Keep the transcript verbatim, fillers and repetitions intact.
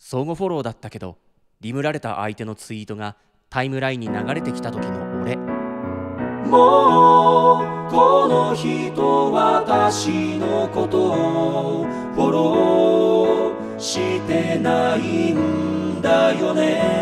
相互フォローだったけど、リムられた相手のツイートがタイムラインに流れてきた時の俺。 もうこの人私のことをフォローしてないんだよね。